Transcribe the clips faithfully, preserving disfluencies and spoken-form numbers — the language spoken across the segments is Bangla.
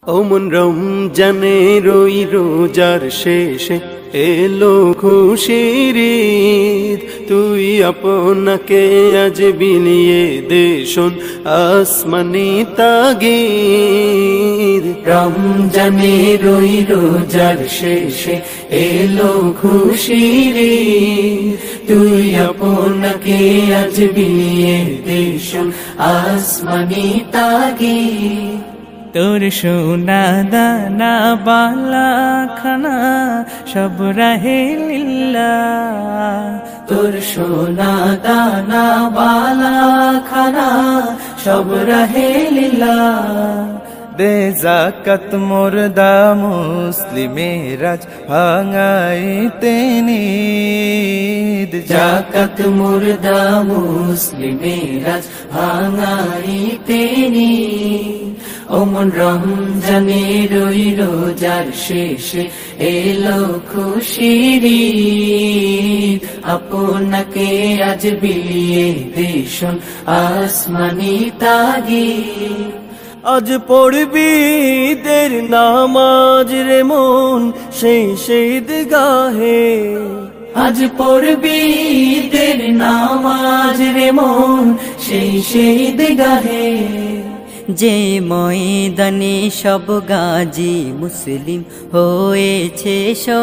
অমন রমজানের ওই রোজার শেষে এলো খুশির ঈদ, তুই আপনাকে আজ বিলিয়ে দে শোন আসমানি তাগিদ। রমজানের ওই রোজার শেষে এলো খুশির ঈদ, তুই আপনাকে আজ বিলিয়ে দে শোন আসমানি তাগিদ। তোর সোনা দানা বালা খানা সব রাহে লিল্লাহ, তোর সোনা দানা বালা খানা সব রাহে লিল্লাহ। দে যাকাত মুর্দা মুসলিমেরাজ ভাঙাইতে নিদ, যাকাত মুর্দা মুসলিমেরাজ ভাঙাইতে নিদ। ওমন রমজানের ওই রোজার শেষে এলো খুশির ঈদ, আপনাকে আজ বিলিয়ে দে শোন আসমানি তাগিদ। আজ পড়বি ঈদের নামাজ রে মন সেই শহীদ গাহে, আজ পড়বি ঈদের নামাজ রে মন সেই শহীদ গাহে। যে ময়দানে সব গাজী মুসলিম হয়েছে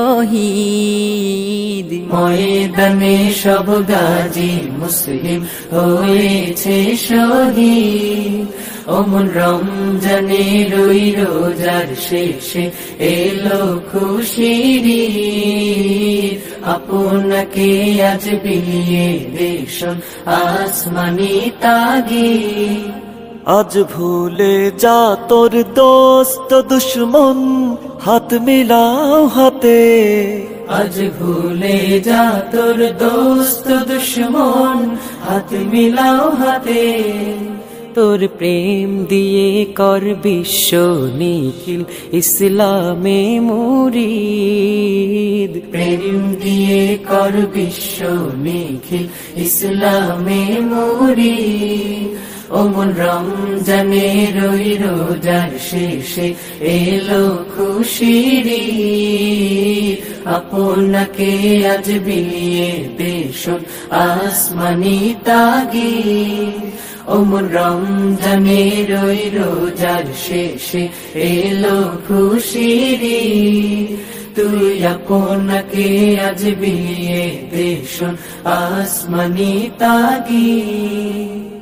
শহীদ, ময়দানে সব গাজী মুসলিম হয়েছে শহীদ। ওমন রমজানের ওই রোজার শেষে এলো খুশির ঈদ, আপনাকে আজ বিলিয়ে দে শোন আসমানি তাগিদ। আজ ভুলে যা তোর দোস্ত দুশ্মন হাত মিলাও হাতে, আজ ভুলে যা তোর দোস্ত দুশ্মন হাত মিলাও হাতে। তোর প্রেম দিয়ে কর বিশ্ব নিখিল ইসলামে মুরিদ, প্রেম দিয়ে কর বিশ্ব নিখিল ইসলামে মুরিদ। ওমন রমজানের ওই রোজার শেষে এলো খুশির ঈদ, আপনাকে আজ বিলিয়ে দে শোন আসমানি তাগিদ। ওমন রমজানের ওই রোজার শেষে এলো খুশির ঈদ, তুই আপনাকে আজ বিলিয়ে দে শোন আসমানি তাগিদ।